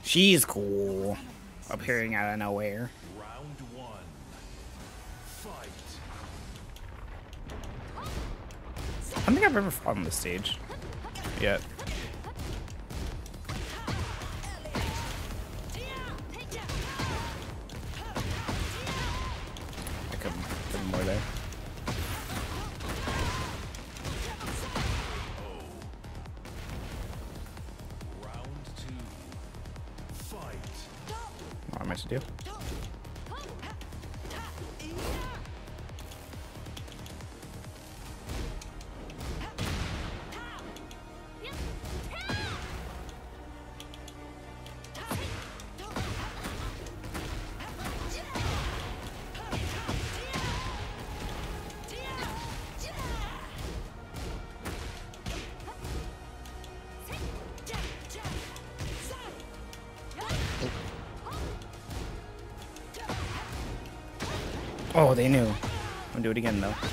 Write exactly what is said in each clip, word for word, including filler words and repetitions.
She's cool. Appearing out of nowhere. Round one. Fight. I don't think I've ever fought on this stage yet. I could put more there. Round two. Fight. What am I to do? Oh, they knew. I'm gonna do it again though.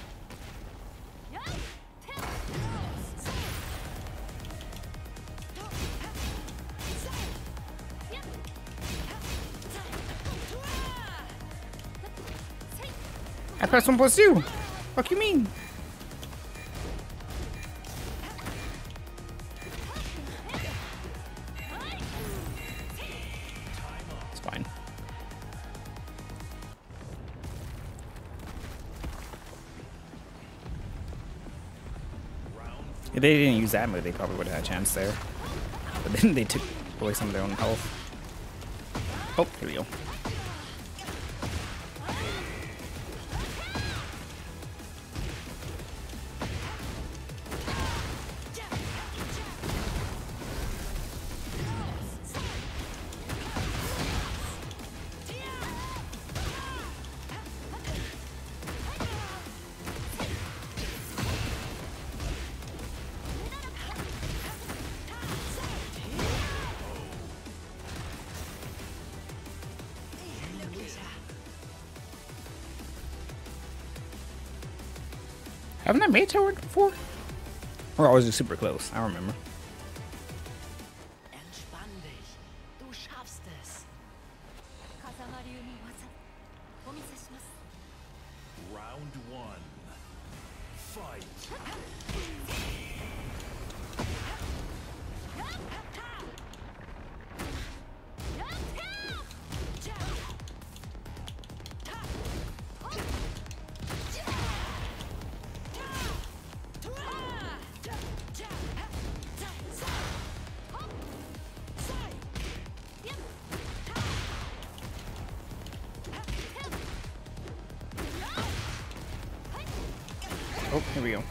I pressed one plus two. Fuck you mean? It's fine. If they didn't use that move, they probably would have had a chance there. But then they took away some of their own health. Oh, here we go. Haven't I made tower before? Or always just super close. I don't remember. Entspann dich. Du schaffst es. Round one. Fight. Oh, here we go.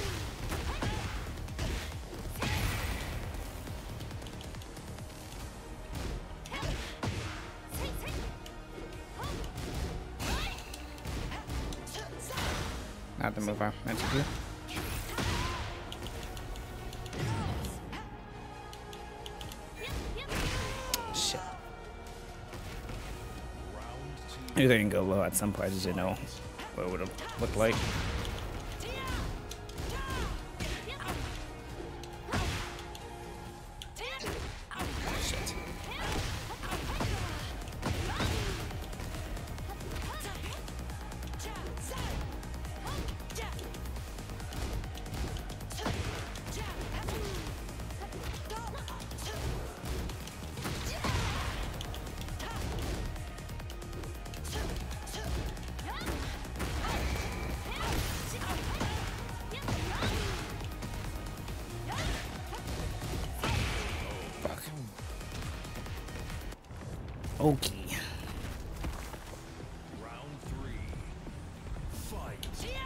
Not the move I meant to do. Shit. I knew they didn't go low at some point. I just didn't know what it would have looked like. Shit. Fuck. Okay. Round three. Fight.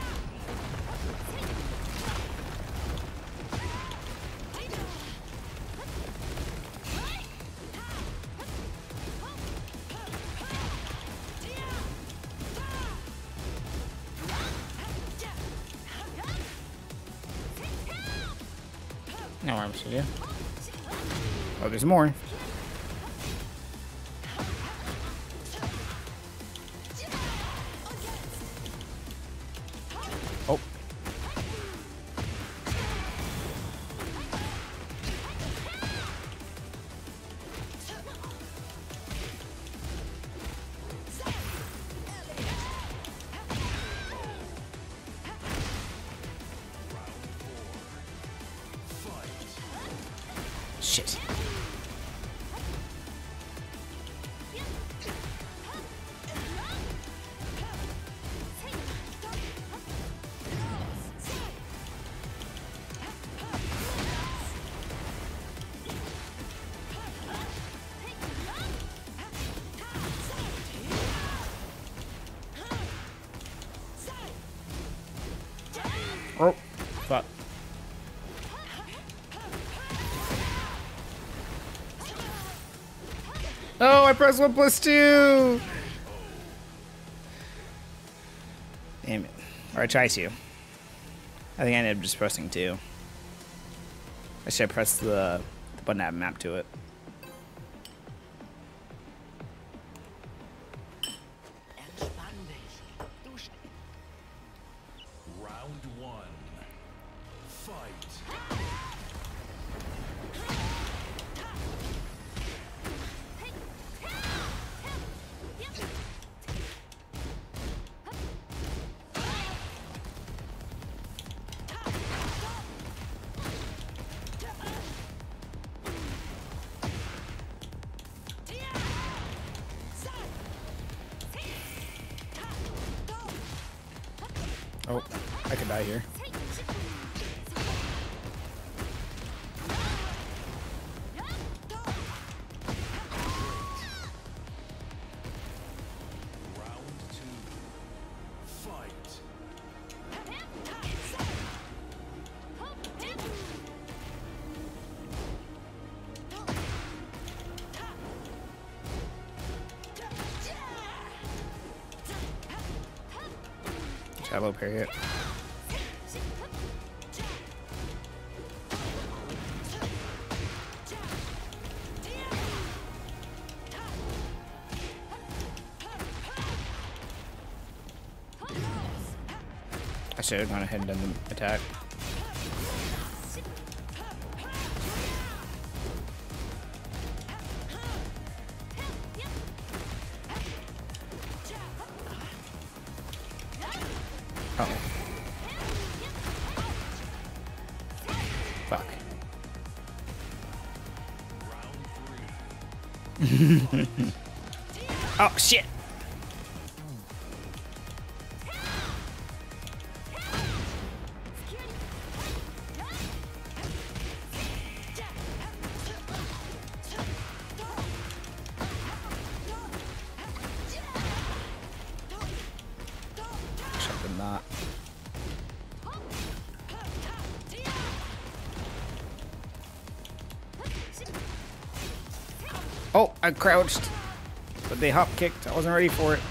Now I'm supposed to do. Oh, there's more. Oh. shit. Oh, fuck. Oh, I pressed one plus two. Damn it. Or I try to. I think I ended up just pressing two. I should have pressed the, the button that had map to it. Entspann dich. Du sch Round one. Fight. Oh, I could die here. Round two. Fight. Shallow parry. I should have gone ahead and done the attack. Oh. Fuck. Oh, shit! Shut the knot. Oh, I crouched, but they hop kicked. I wasn't ready for it.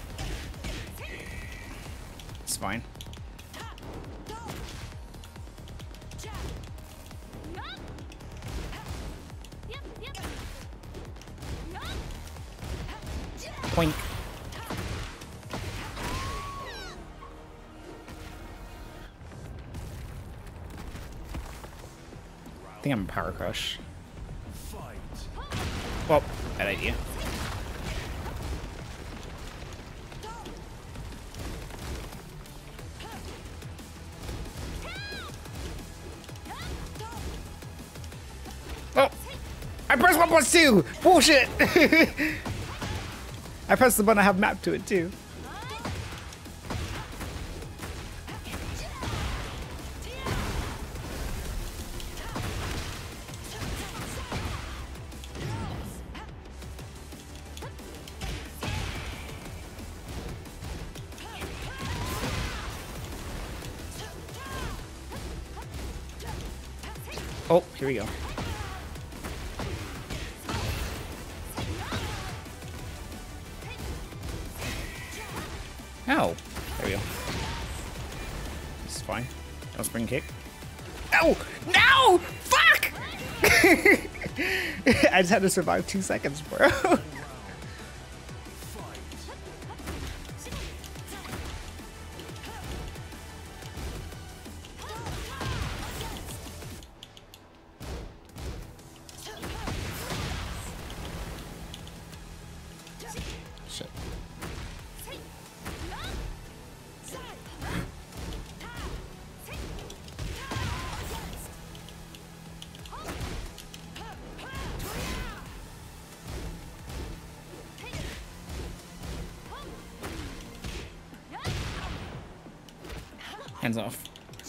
It's fine. Poink. I think I'm a power crush. Fight. Well, bad idea. Oh! I pressed one plus two! Bullshit! I pressed the button I have mapped to it too. Oh, here we go. Ow. There we go. This is fine. No spring kick. No! No! Fuck! I just had to survive two seconds, bro. Shit. Hands off.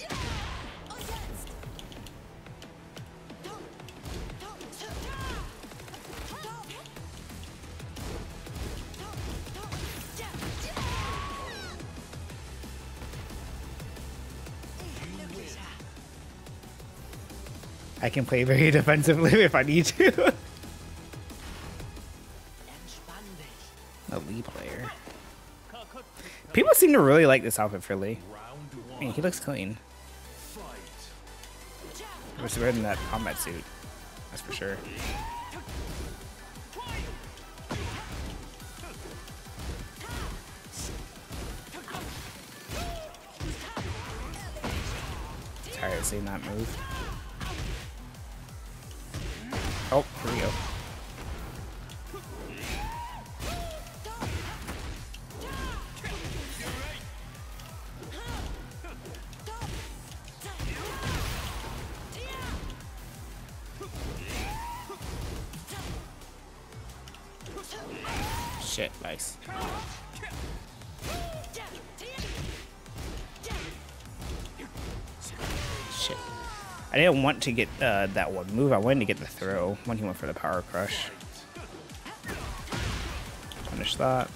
I can play very defensively if I need to. Entspann dich. A Lee player. People seem to really like this outfit for Lee. Round I one. mean, he looks clean. Fight. It was better than that combat suit. That's for sure. Tired of seeing that move. Oh, here we go. Shit, nice. Shit. I didn't want to get uh, that one move. I wanted to get the throw when he went for the power crush. Punish that.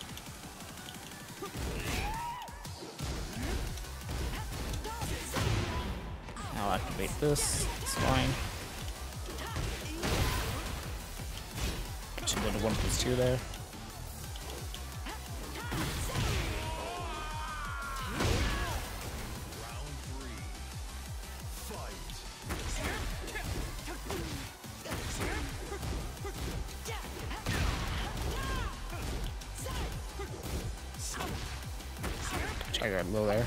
I'll activate this. It's fine. Should go to one plus two there. I got low there.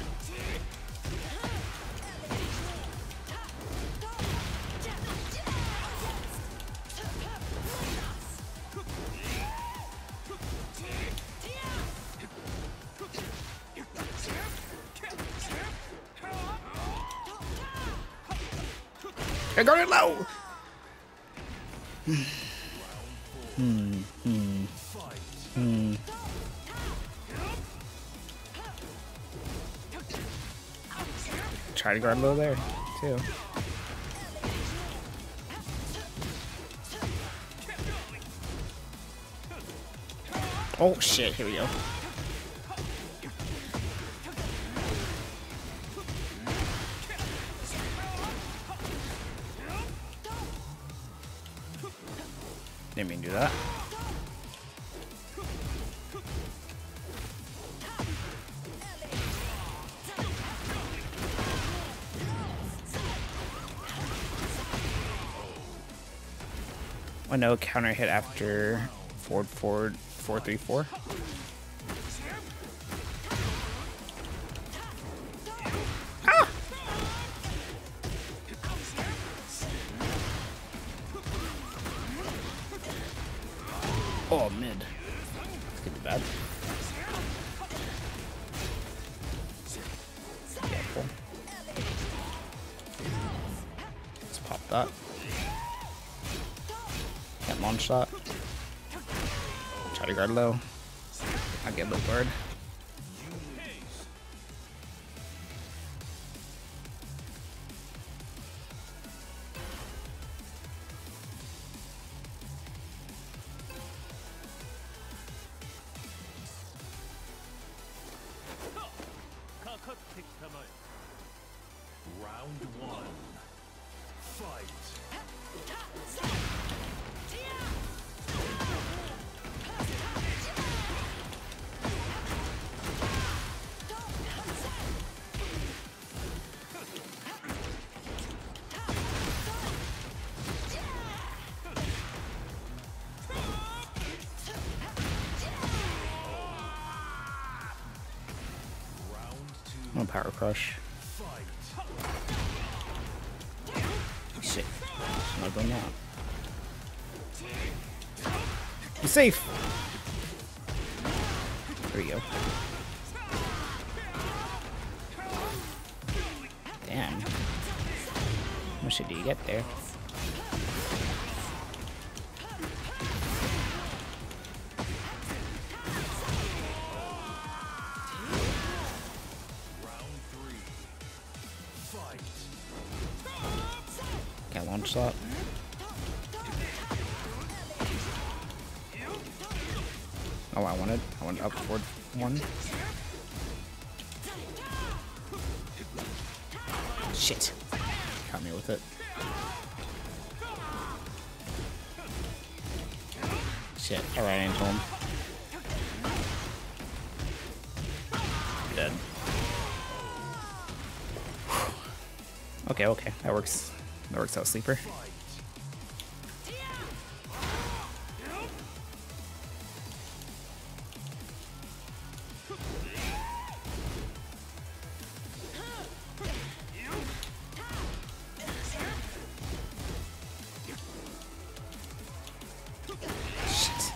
I got it low. Hmm. Hmm. Hmm. Try to guard low there, too. Oh shit, here we go. Didn't mean to do that. Oh no, counter hit after forward, forward, four, three, four. Ah! Oh, mid. This could be bad. Careful. Let's pop that. Can't launch that. Try to guard low. I'll get low guard. Round one. Fight. No power crush. Shit. Not going out. Be safe. There we go. Damn. How much shit do you get there? punch slot. Oh, I wanted. I went up forward one. Shit. Caught me with it. Shit. Alright, I told him. Dead. Okay, okay. That works. That works out, sleeper. Shit.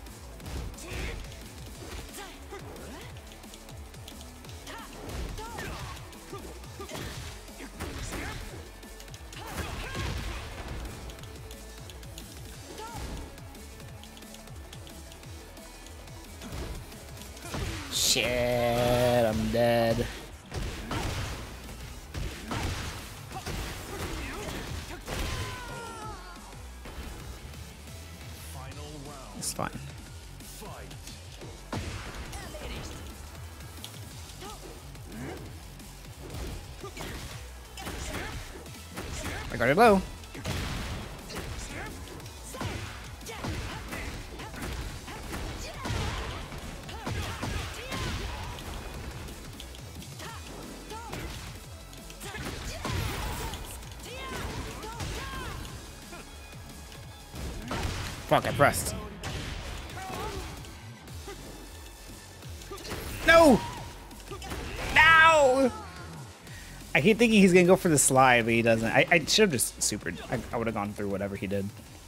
Shit, I'm dead. Final round. It's fine. Fight. I got it low. Fuck, I pressed. No! No! I keep thinking he's gonna go for the slide, but he doesn't. I, I should have just supered. I, I would have gone through whatever he did.